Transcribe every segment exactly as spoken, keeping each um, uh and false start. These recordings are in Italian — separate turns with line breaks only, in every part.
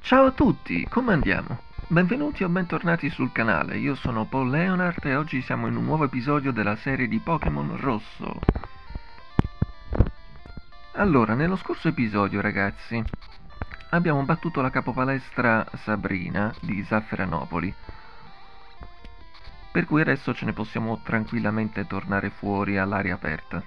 Ciao a tutti, come andiamo? Benvenuti o bentornati sul canale, io sono Paul Leonard e oggi siamo in un nuovo episodio della serie di Pokémon Rosso. Allora, nello scorso episodio, ragazzi, abbiamo battuto la capopalestra Sabrina di Zafferanopoli, per cui adesso ce ne possiamo tranquillamente tornare fuori all'aria aperta.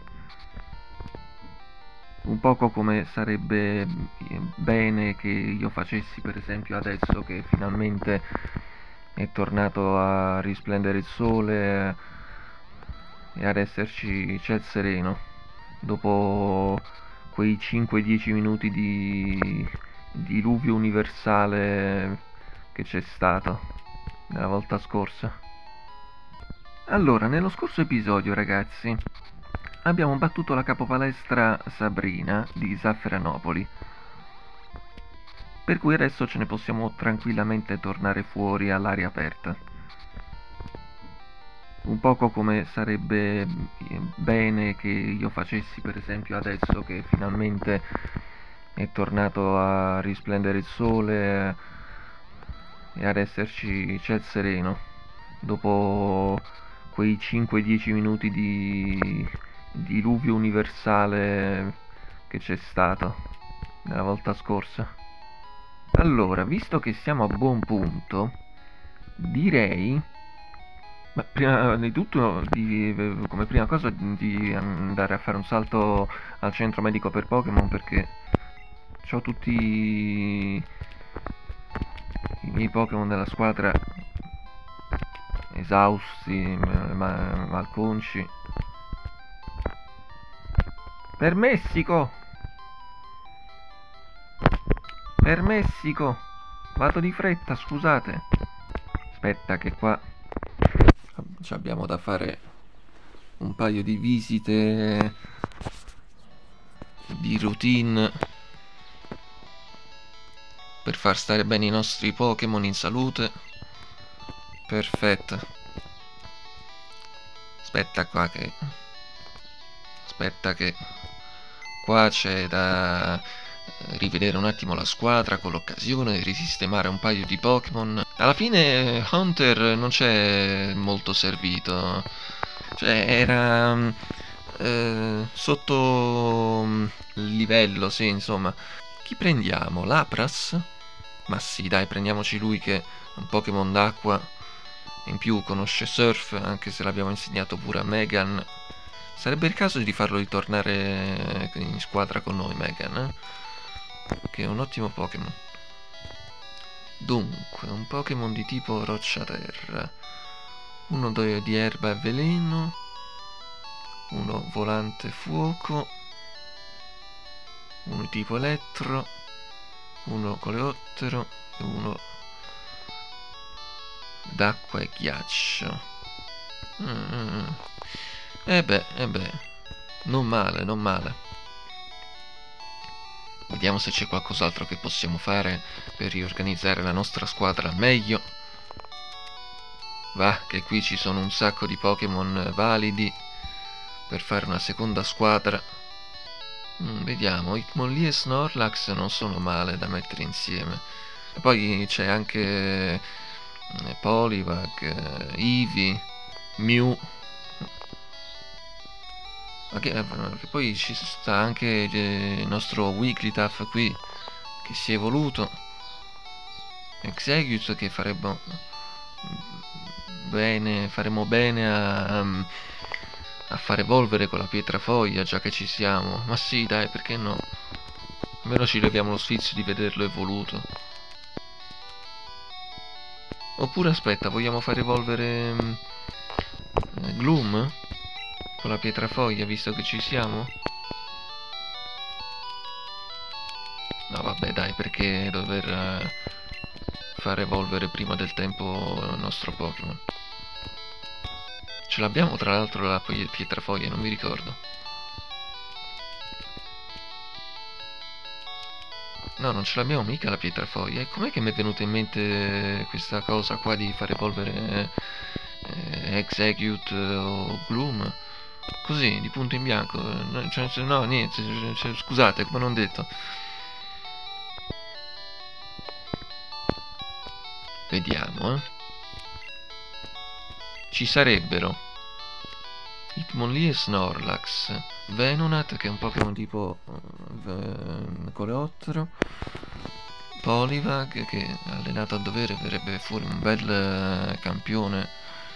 Un poco come sarebbe bene che io facessi per esempio adesso che finalmente è tornato a risplendere il sole e ad esserci ciel sereno dopo quei cinque dieci minuti di diluvio universale che c'è stato la volta scorsa. Allora, nello scorso episodio, ragazzi, abbiamo battuto la capopalestra Sabrina di Zafferanopoli, per cui adesso ce ne possiamo tranquillamente tornare fuori all'aria aperta. Un poco come sarebbe bene che io facessi per esempio adesso che finalmente è tornato a risplendere il sole e ad esserci ciel sereno dopo quei cinque dieci minuti di diluvio universale che c'è stato la volta scorsa. Allora, visto che siamo a buon punto, direi, ma prima di tutto, di, come prima cosa, di andare a fare un salto al centro medico per Pokémon, perché ho tutti i miei Pokémon della squadra esausti, ma, malconci. Per Messico! Per Messico! Vado di fretta, scusate. Aspetta che qua ci abbiamo da fare un paio di visite di routine per far stare bene i nostri Pokémon in salute. Perfetto. Aspetta qua che... Aspetta che... Qua c'è da rivedere un attimo la squadra con l'occasione di risistemare un paio di Pokémon. Alla fine Hunter non c'è molto servito, cioè era eh, sotto livello, sì, insomma. Chi prendiamo? Lapras? Ma sì, dai, prendiamoci lui che è un Pokémon d'acqua, in più conosce Surf, anche se l'abbiamo insegnato pure a Megan. Sarebbe il caso di farlo ritornare in squadra con noi, Megan, eh? Che è un ottimo Pokémon. Dunque, un Pokémon di tipo roccia-terra, uno di erba e veleno, uno volante fuoco, uno di tipo elettro, uno coleottero e uno d'acqua e ghiaccio. Mm. E beh, e beh, non male, non male. Vediamo se c'è qualcos'altro che possiamo fare per riorganizzare la nostra squadra al meglio. Va, che qui ci sono un sacco di Pokémon validi per fare una seconda squadra. Mm, vediamo, Hitmonlee e Snorlax non sono male da mettere insieme. E poi c'è anche eh, Poliwag, eh, Eevee, Mew. Che, che poi ci sta anche il nostro Wigglytuff qui che si è evoluto, Execute che farebbe bene, faremo bene a, a far evolvere con la pietrafoglia già che ci siamo. Ma sì, dai, perché no? Almeno ci leviamo lo sfizio di vederlo evoluto. Oppure aspetta, vogliamo far evolvere um, Gloom con la pietrafoglia, visto che ci siamo? No, vabbè, dai, perché dover uh, far evolvere prima del tempo il nostro Pokémon? Ce l'abbiamo tra l'altro la pietrafoglia, non mi ricordo. No, non ce l'abbiamo mica la pietrafoglia. E com'è che mi è venuta in mente questa cosa qua di far evolvere eh, Execute o Gloom? Così, di punto in bianco. No, cioè, no niente, cioè, scusate, come non detto. Vediamo, eh. Ci sarebbero Hitmonlee e Snorlax, Venonat, che è un Pokémon tipo uh, Coleottero, Poliwag, che allenato a dovere verrebbe fuori un bel uh, campione.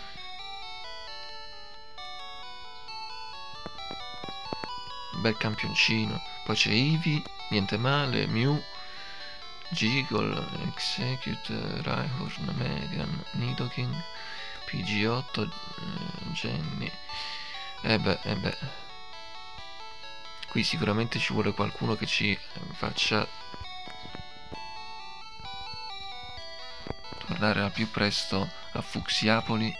Un bel campioncino. Poi c'è Eevee, niente male, Mew, Giggle, Execute, Rhyhorn, Megan, Nidoking, P G otto, uh, Jenny. E eh beh, e eh beh. Qui sicuramente ci vuole qualcuno che ci faccia tornare al più presto a Fucsiapoli,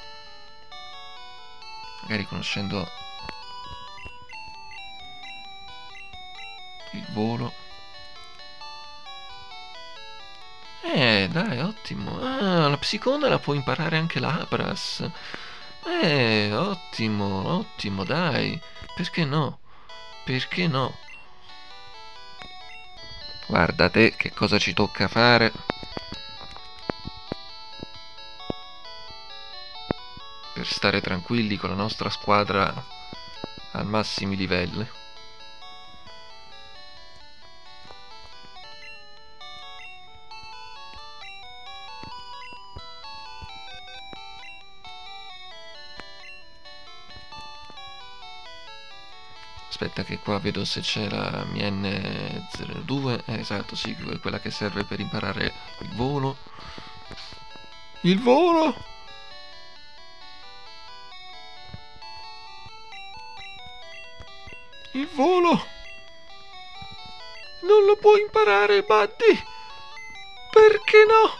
magari conoscendo il volo. Eh, dai, ottimo. Ah, la psiconda la può imparare anche l'Abras. Eh, ottimo, ottimo, dai. Perché no? Perché no? Guarda te che cosa ci tocca fare. Per stare tranquilli con la nostra squadra al massimi livelli. Aspetta che qua vedo se c'è la mia N zero due. Eh, esatto, sì, quella che serve per imparare il volo. Il volo! Il volo! Non lo puoi imparare, Buddy! Perché no?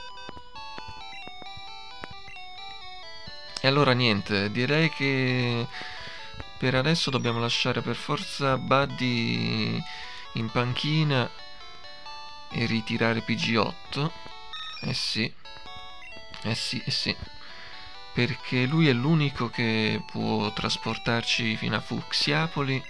E allora niente, direi che per adesso dobbiamo lasciare per forza Buddy in panchina e ritirare P G otto. Eh sì, eh sì, eh sì. Perché lui è l'unico che può trasportarci fino a Fucsiapoli.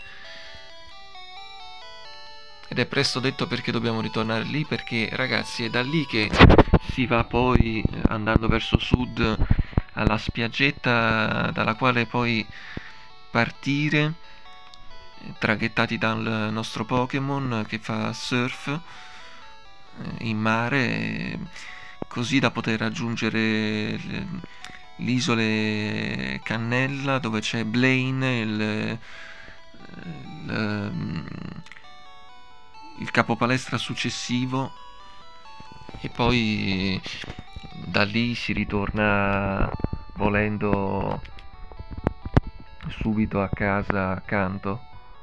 Ed è presto detto perché dobbiamo ritornare lì, perché ragazzi è da lì che si va poi andando verso sud alla spiaggetta dalla quale poi partire traghettati dal nostro Pokémon che fa surf in mare, così da poter raggiungere l'isole Cannella dove c'è Blaine, il, il, il capopalestra successivo, e poi da lì si ritorna volendo subito a casa accanto.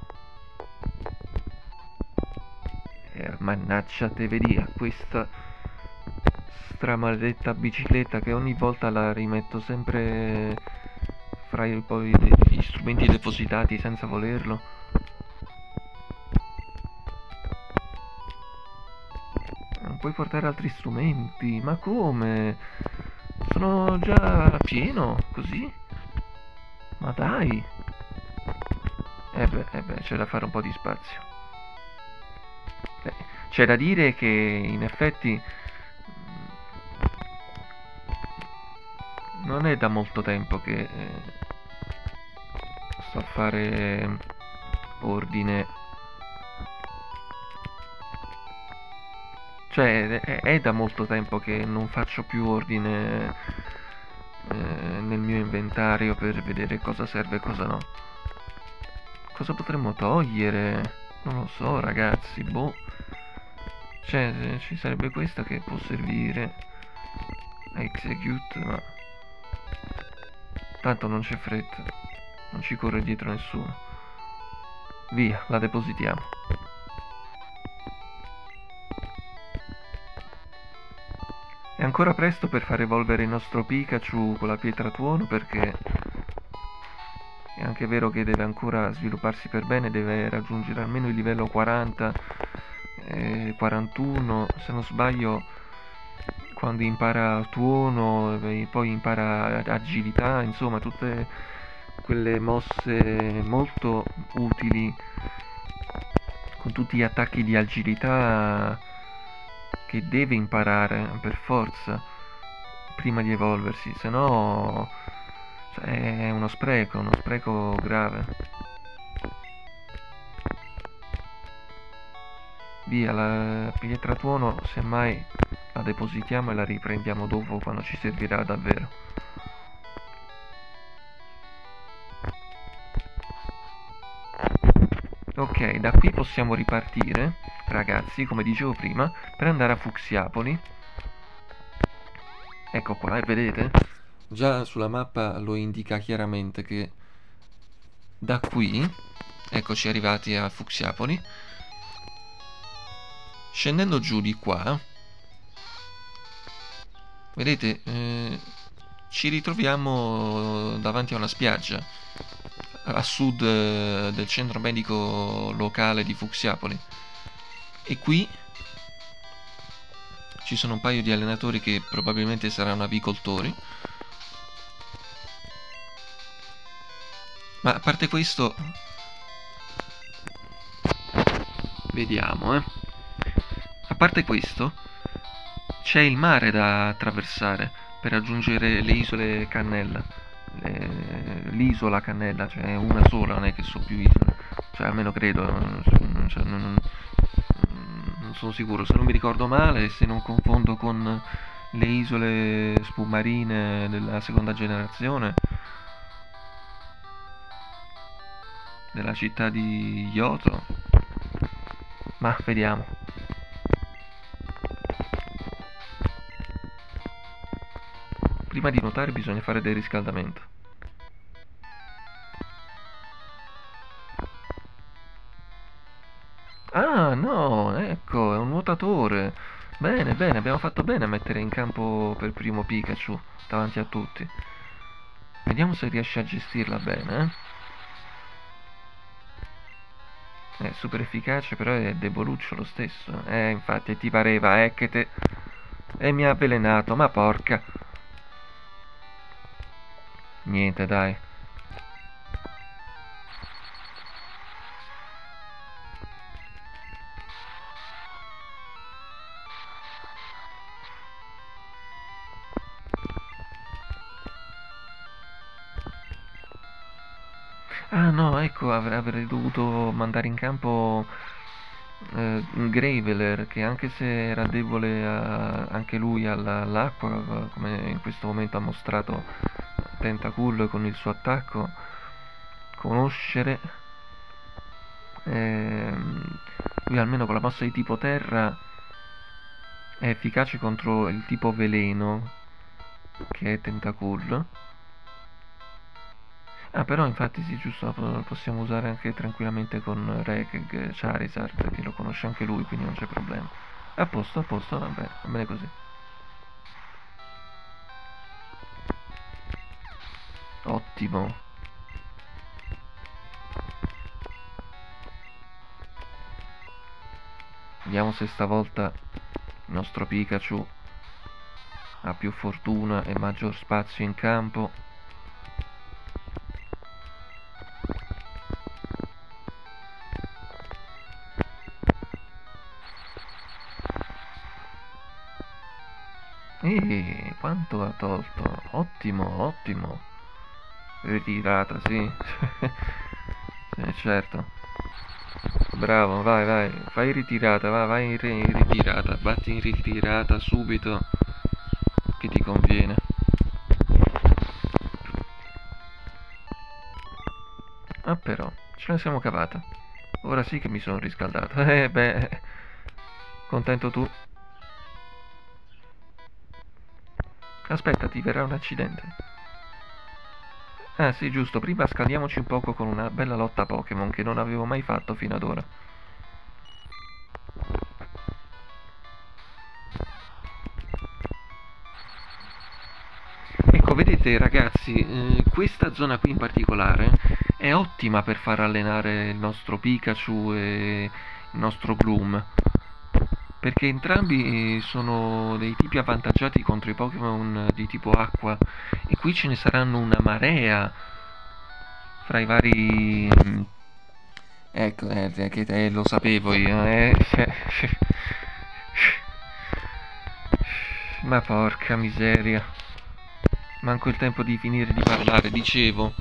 Eh, mannaggia te, vedi a questa stramaledetta bicicletta che ogni volta la rimetto sempre fra i, poi gli strumenti depositati senza volerlo. Non puoi portare altri strumenti? Ma come? Sono già pieno, così? Ma dai! Eh beh, eh beh, c'è da fare un po' di spazio. Eh, c'è da dire che in effetti non è da molto tempo che eh, sto a fare ordine. Cioè, è, è da molto tempo che non faccio più ordine eh, nel mio inventario per vedere cosa serve e cosa no. Cosa potremmo togliere? Non lo so, ragazzi, boh. Cioè, ci sarebbe questa che può servire. Execute, ma tanto non c'è fretta. Non ci corre dietro nessuno. Via, la depositiamo. È ancora presto per far evolvere il nostro Pikachu con la pietra tuono, perché è anche vero che deve ancora svilupparsi per bene, deve raggiungere almeno il livello quaranta, eh, quarantuno, se non sbaglio. Quando impara tuono, poi impara agilità, insomma tutte quelle mosse molto utili con tutti gli attacchi di agilità che deve imparare per forza. prima di evolversi, se no cioè, è uno spreco, uno spreco grave. Via, la pietra tuono semmai la depositiamo e la riprendiamo dopo quando ci servirà davvero. Ok, da qui possiamo ripartire, ragazzi, come dicevo prima, per andare a Fucsiapoli. Ecco qua, e vedete? Già sulla mappa lo indica chiaramente che da qui, eccoci arrivati a Fucsiapoli, scendendo giù di qua, vedete, eh, ci ritroviamo davanti a una spiaggia, a sud eh, del centro medico locale di Fucsiapoli. E qui ci sono un paio di allenatori che probabilmente saranno avicoltori. Ma a parte questo, vediamo, eh. A parte questo, c'è il mare da attraversare per raggiungere le isole Cannella. L'isola Cannella, cioè una sola, non è che so più isole. Cioè, almeno credo, non, cioè, non, non sono sicuro. Se non mi ricordo male, se non confondo con le isole spumarine della seconda generazione della città di Yoto. Ma vediamo. Prima di nuotare bisogna fare del riscaldamento. Ah, no, ecco, è un nuotatore. Bene, bene, abbiamo fatto bene a mettere in campo per primo Pikachu davanti a tutti. Vediamo se riesce a gestirla bene, eh. È super efficace, però è deboluccio lo stesso. Eh, infatti, ti pareva, eh, che te... E mi ha avvelenato, ma porca. Niente, dai. Ah no, ecco, avre- avrei dovuto mandare in campo eh, Graveler, che anche se era debole a- anche lui alla- all'acqua, eh, come in questo momento ha mostrato Tentacool con il suo attacco, conoscere, ehm, lui almeno con la mossa di tipo terra è efficace contro il tipo veleno, che è Tentacool. Ah, però infatti sì, giusto, lo possiamo usare anche tranquillamente con Rekeg Charizard, che lo conosce anche lui, quindi non c'è problema. A posto, a posto, va bene, va bene così. Ottimo. Vediamo se stavolta il nostro Pikachu ha più fortuna e maggior spazio in campo. E quanto ha tolto? Ottimo, ottimo. Ritirata, sì. Sì, certo. Bravo, vai, vai. Fai ritirata, vai, vai in ri- in ritirata. Batti in ritirata subito, che ti conviene. Ah, però, ce ne siamo cavata. Ora sì che mi sono riscaldato. Eh, beh, contento tu. Aspetta, ti verrà un accidente. Ah, sì, giusto. Prima scaldiamoci un poco con una bella lotta Pokémon che non avevo mai fatto fino ad ora. Ecco, vedete ragazzi, eh, questa zona qui in particolare è ottima per far allenare il nostro Pikachu e il nostro Gloom, perché entrambi sono dei tipi avvantaggiati contro i Pokémon di tipo acqua, e qui ce ne saranno una marea fra i vari... Ecco, eh, che eh, lo sapevo io, eh. Ma porca miseria. manco il tempo di finire di parlare. Dicevo,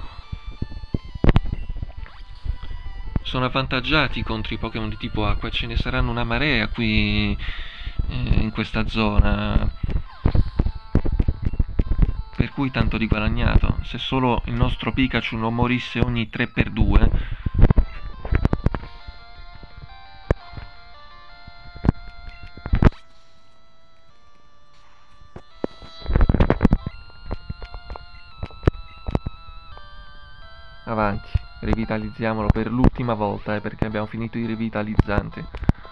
sono avvantaggiati contro i Pokémon di tipo acqua, ce ne saranno una marea qui eh, in questa zona, per cui tanto di guadagnato. Se solo il nostro Pikachu non morisse ogni tre per due. Avanti, rivitalizziamolo per l'ultima volta, eh, perché abbiamo finito i rivitalizzanti.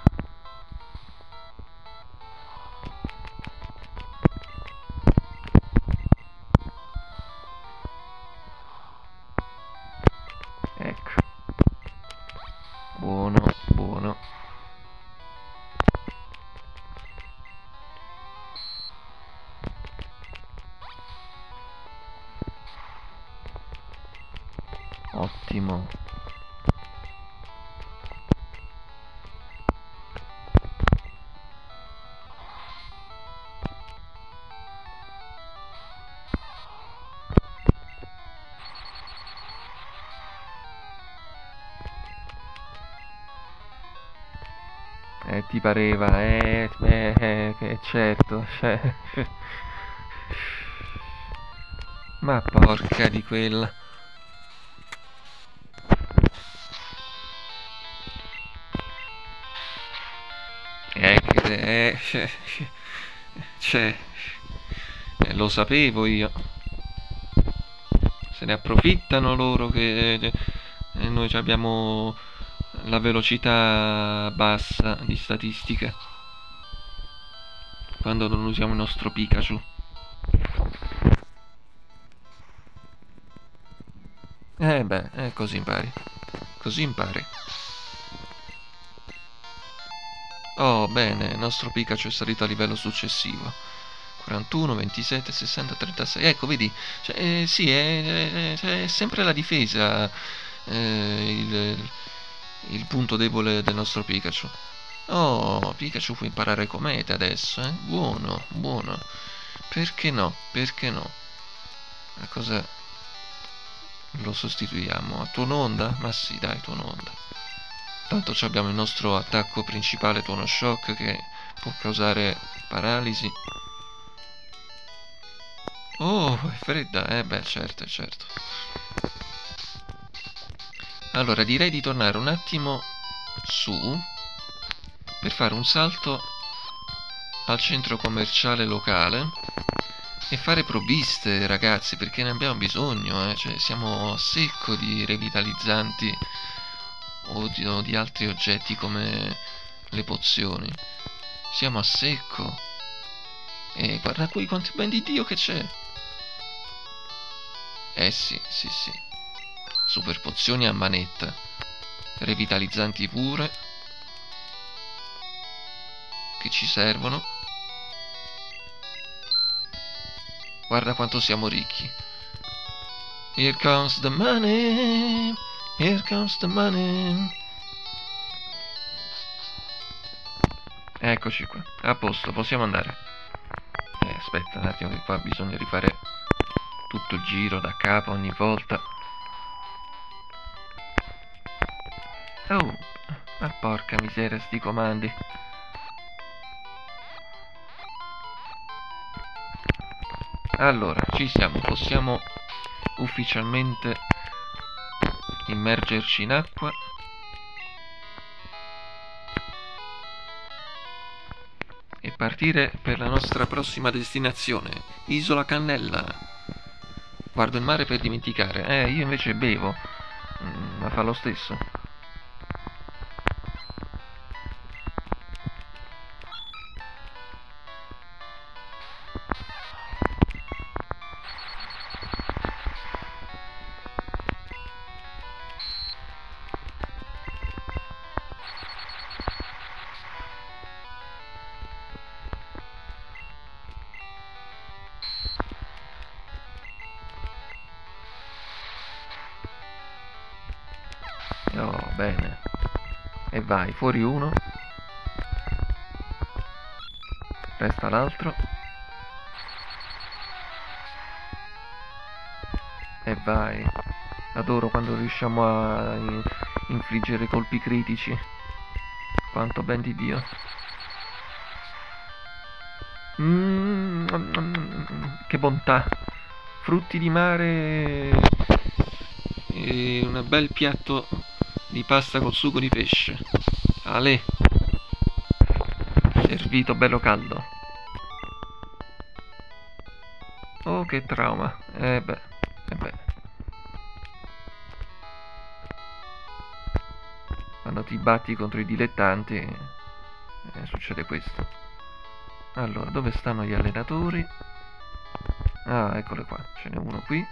Ecco. Buono, buono. Ottimo. Eh, ti pareva, eh, eh, eh, eh, certo, cioè... Ma porca di quella. Eh, che... Eh, cioè... cioè, eh, lo sapevo io. Se ne approfittano loro che eh, noi abbiamo la velocità bassa di statistica quando non usiamo il nostro Pikachu. Eh beh, eh, così impari. Così impari. Oh, bene, il nostro Pikachu è salito a livello successivo. quarantuno, ventisette, sessanta, trentasei. Ecco, vedi, cioè, eh, sì, è, è, è sempre la difesa eh, il, il punto debole del nostro Pikachu. Oh, Pikachu può imparare comete adesso, eh? Buono, buono. Perché no? Perché no? A cosa lo sostituiamo? A Tuono Onda? Ma sì, dai, Tuono Onda. Tanto abbiamo il nostro attacco principale, Tuono Shock, che può causare paralisi. Oh, è fredda, eh beh, certo, certo. Allora, direi di tornare un attimo su per fare un salto al centro commerciale locale e fare provviste, ragazzi, perché ne abbiamo bisogno, eh? Cioè, siamo a secco di revitalizzanti o di, o di altri oggetti come le pozioni. Siamo a secco. E guarda qui quanti ben di Dio che c'è. Eh sì, sì, sì. Super pozioni a manetta. Revitalizzanti pure. Che ci servono. Guarda quanto siamo ricchi. Here comes the money. Here comes the money. Eccoci qua. A posto, possiamo andare. Eh, aspetta un attimo che qua bisogna rifare tutto il giro da capo ogni volta. Oh, ma porca miseria sti comandi. Allora, ci siamo, possiamo ufficialmente immergerci in acqua. E partire per la nostra prossima destinazione, Isola Cannella. Guardo il mare per dimenticare. Eh, io invece bevo. Mm, ma fa lo stesso. Oh, bene. E vai, fuori uno. Resta l'altro. E vai. Adoro quando riusciamo a in- infliggere colpi critici. Quanto ben di Dio. Mm, che bontà. Frutti di mare e un bel piatto di pasta col sugo di pesce. Ale, servito bello caldo. Oh, che trauma. Eh beh, eh beh. Quando ti batti contro i dilettanti, eh, succede questo. Allora, dove stanno gli allenatori? Ah, eccole qua. Ce n'è uno qui.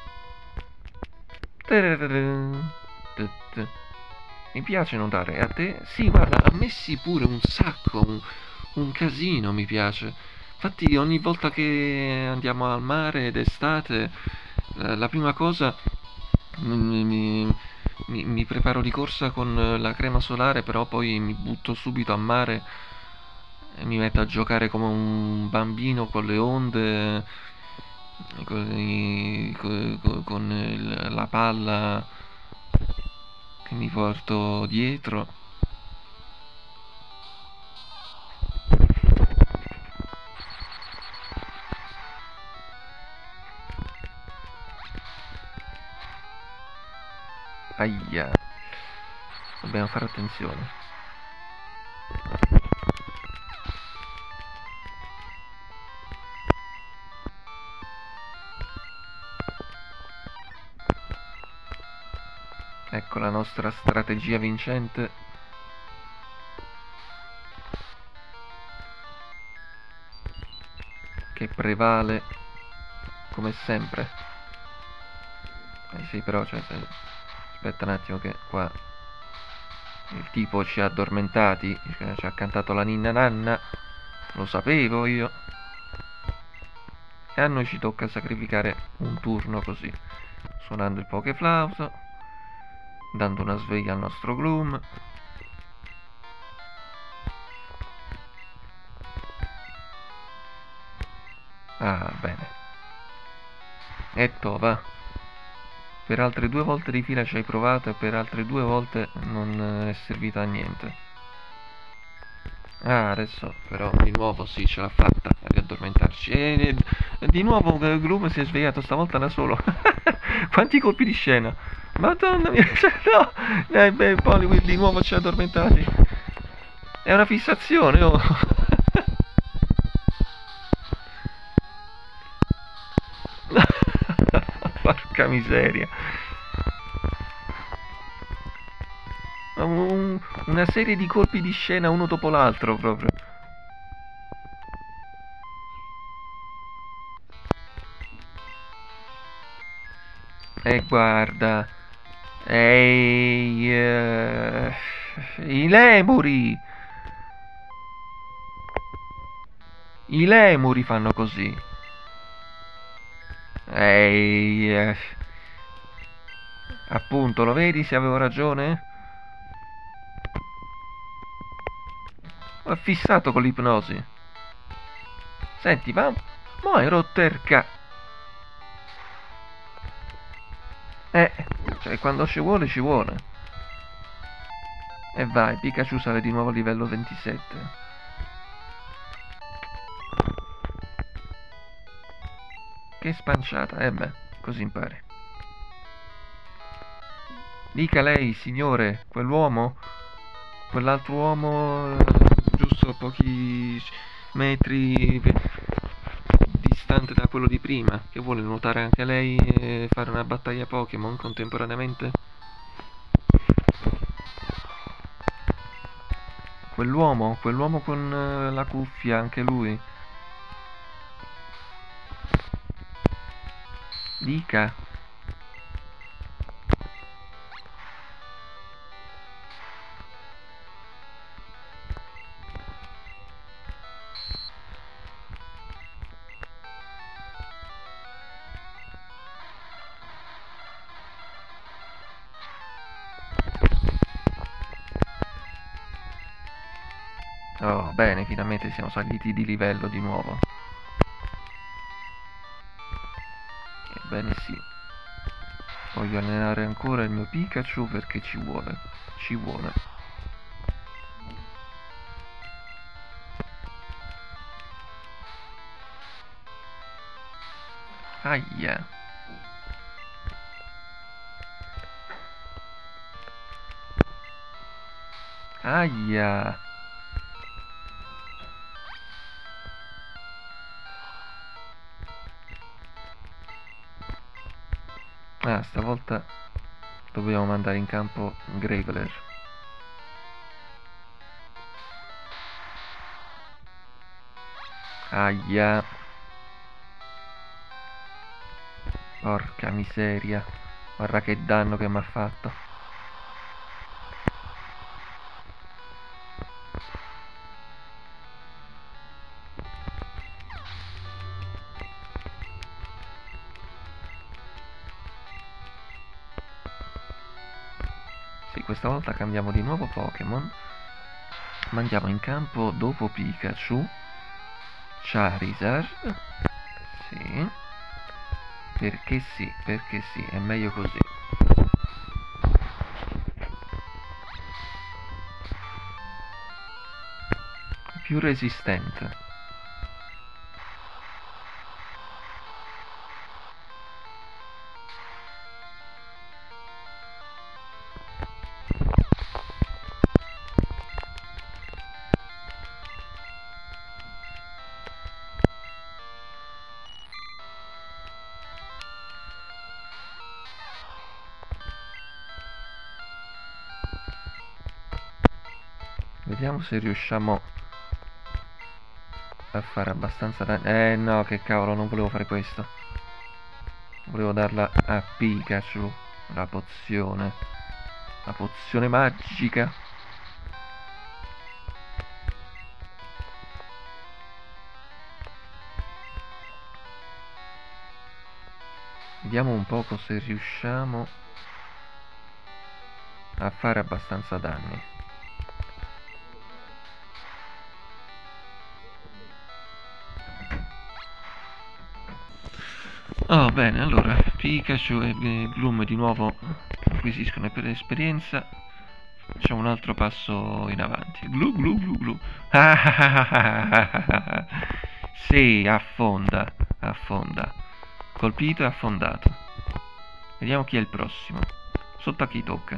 Mi piace nuotare. A te? Sì, guarda, a me sì pure un sacco. Un, un casino mi piace. Infatti, ogni volta che andiamo al mare d'estate, la, la prima cosa mi, mi- mi- mi preparo di corsa con la crema solare, però poi mi butto subito a mare e mi metto a giocare come un bambino con le onde, con, i- co- co- con il- la palla che mi porto dietro. Aia, dobbiamo fare attenzione. Ecco la nostra strategia vincente. Che prevale come sempre. Eh sì, però, cioè, se- aspetta un attimo che qua il tipo ci ha addormentati, cioè, ci ha cantato la ninna nanna, lo sapevo io. E a noi ci tocca sacrificare un turno così, suonando il pokeflauto, dando una sveglia al nostro Gloom. Ah, bene. E to, va. Per altre due volte di fila ci hai provato e per altre due volte non è servito a niente. Ah, adesso però di nuovo sì, ce l'ha fatta a riaddormentarci. E e di nuovo eh, Gloom si è svegliato stavolta da solo. Quanti colpi di scena! Madonna mia, cioè, no! Eh, beh, Poliwhirl di nuovo ci ha addormentati. È una fissazione, oh! Porca miseria. Un- una serie di colpi di scena uno dopo l'altro proprio. E guarda. Ehi, eh, i lemuri. I lemuri fanno così. Ehi, eh, appunto, lo vedi se avevo ragione? Ho fissato con l'ipnosi. Senti, ma... Mo' hai rotto il ca... Eh, cioè, quando ci vuole, ci vuole. E vai, Pikachu sale di nuovo a livello ventisette. Che spanciata, eh beh, così impari. Dica lei, signore, quell'uomo, quell'altro uomo, eh, giusto pochi metri distante da quello di prima, che vuole nuotare anche lei e fare una battaglia Pokémon contemporaneamente? Quell'uomo, quell'uomo con eh, la cuffia, anche lui. Dica. Oh, bene, finalmente siamo saliti di livello di nuovo. Ebbene sì. Voglio allenare ancora il mio Pikachu perché ci vuole. Ci vuole. Aia. Aia. Ah, stavolta dobbiamo mandare in campo Graveler. Aia. Porca miseria. Guarda che danno che mi ha fatto. Sì, questa volta cambiamo di nuovo Pokémon. Mandiamo in campo dopo Pikachu Charizard. Sì. Perché sì, perché sì, è meglio così. Più resistente. Vediamo se riusciamo a fare abbastanza danni. Eh no, che cavolo, non volevo fare questo. Volevo darla a Pikachu. La pozione. La pozione magica. Vediamo un poco se riusciamo a fare abbastanza danni. Oh, bene, allora Pikachu e Gloom di nuovo acquisiscono per esperienza. Facciamo un altro passo in avanti. Glu glu glu glu. Sì, affonda, affonda. Colpito e affondato. Vediamo chi è il prossimo. Sotto a chi tocca.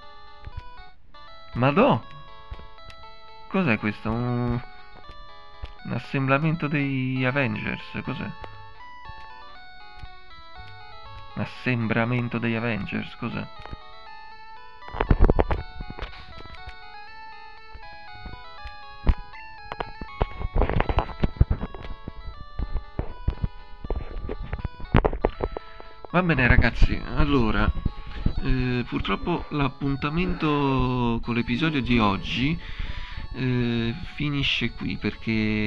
Madò! Cos'è questo? Un... un assemblamento degli Avengers? Cos'è? Un assembramento degli Avengers? Cos'è? Va bene ragazzi, allora eh, purtroppo l'appuntamento con l'episodio di oggi eh, finisce qui perché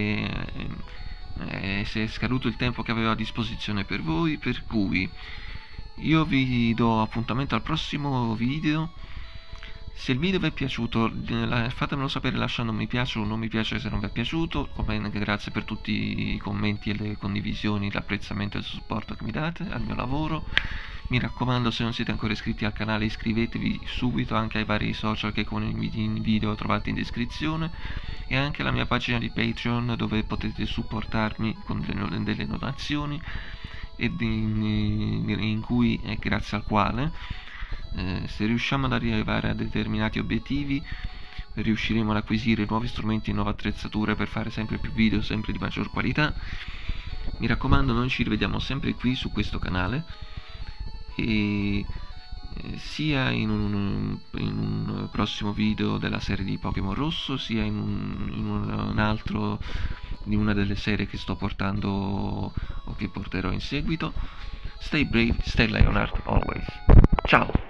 eh, si è scaduto il tempo che avevo a disposizione per voi, per cui io vi do appuntamento al prossimo video. Se il video vi è piaciuto fatemelo sapere lasciando un mi piace o non mi piace se non vi è piaciuto, come anche grazie per tutti i commenti e le condivisioni, l'apprezzamento e il supporto che mi date al mio lavoro. Mi raccomando, se non siete ancora iscritti al canale iscrivetevi subito anche ai vari social che con i video trovate in descrizione, e anche alla mia pagina di Patreon dove potete supportarmi con delle, delle donazioni ed in, in cui, eh, grazie al quale Eh, se riusciamo ad arrivare a determinati obiettivi riusciremo ad acquisire nuovi strumenti e nuove attrezzature per fare sempre più video sempre di maggior qualità. Mi raccomando, noi ci rivediamo sempre qui su questo canale e eh, sia in un, in un prossimo video della serie di Pokémon Rosso, sia in un, in un altro di una delle serie che sto portando o che porterò in seguito. Stay brave, stay Leonard always. Ciao!